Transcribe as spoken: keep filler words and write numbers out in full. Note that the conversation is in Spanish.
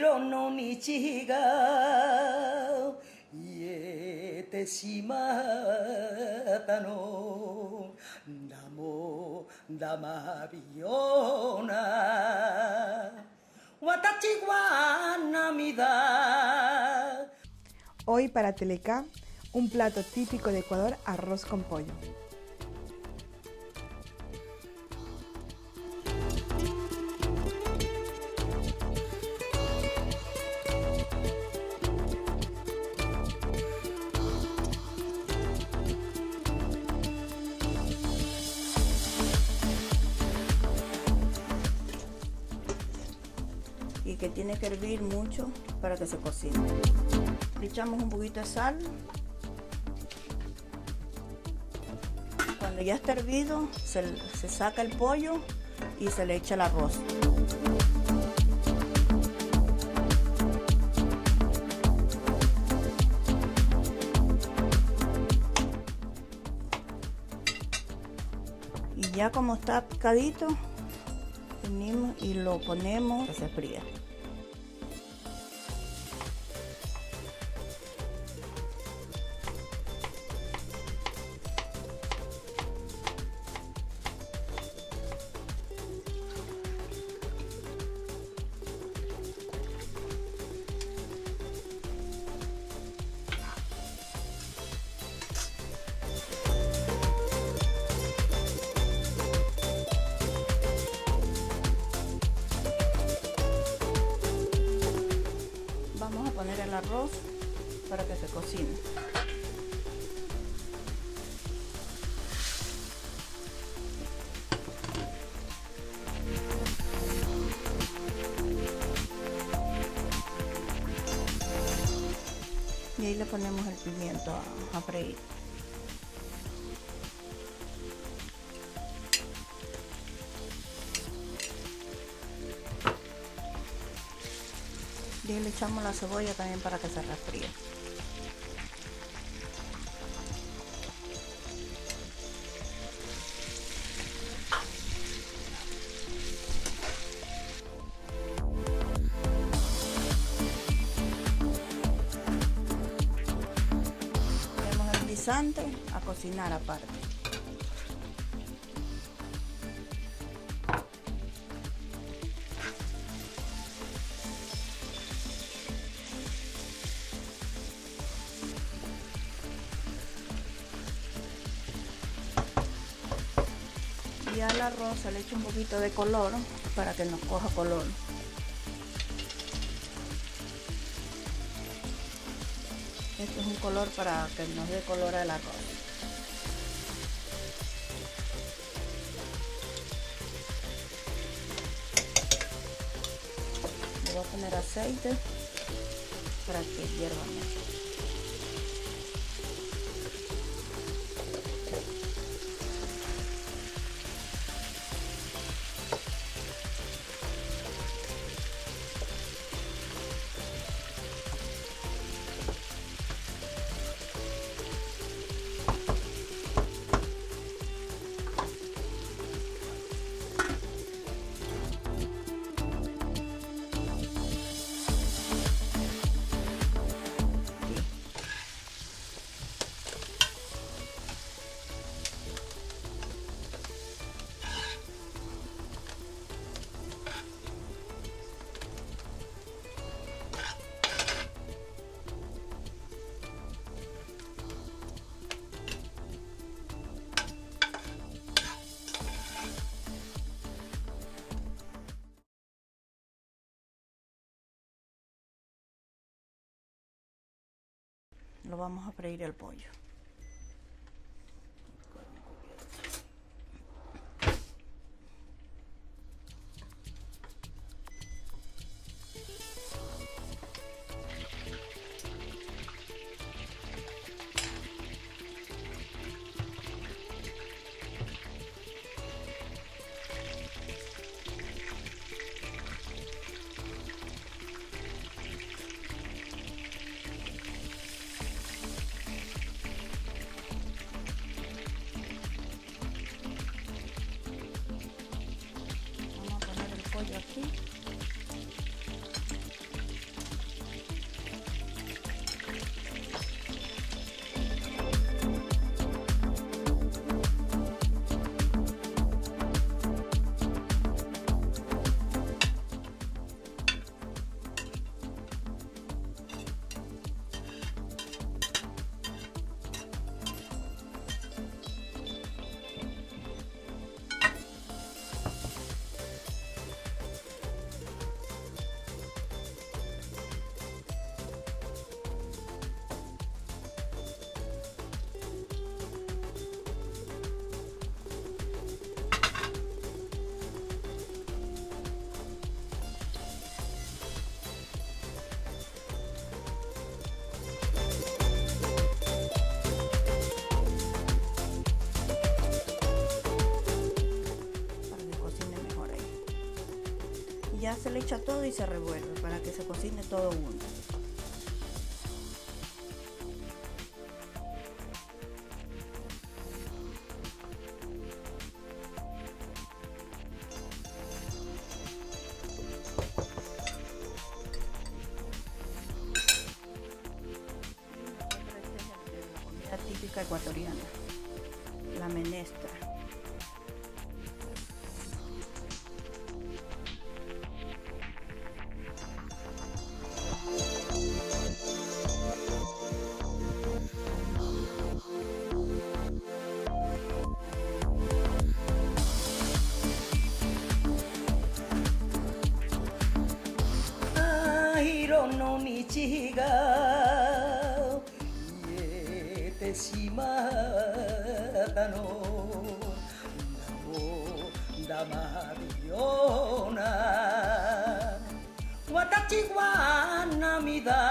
今日の日が癒えてしまったのだもだまびような私は涙. Hoy para Telecá, un plato típico de Ecuador, arroz con pollo. Y que tiene que hervir mucho para que se cocine. Le echamos un poquito de sal. Cuando ya está hervido, se, se saca el pollo y se le echa el arroz. Y ya como está picadito, venimos y lo ponemos que se fría. Vamos a poner el arroz para que se cocine. Y ahí le ponemos el pimiento a, a freír. Y le echamos la cebolla también para que se refríe. Ponemos el guisante a cocinar aparte. Y al arroz se le echa un poquito de color para que nos coja color. Este es un color para que nos dé color al arroz. Le voy a poner aceite para que hierva mucho. Lo vamos a freír el pollo. se le echa todo y se revuelve para que se cocine todo junto. La típica ecuatoriana, la menestra. Hiro no michi ga iete shimata no Damariona Watachi wa namida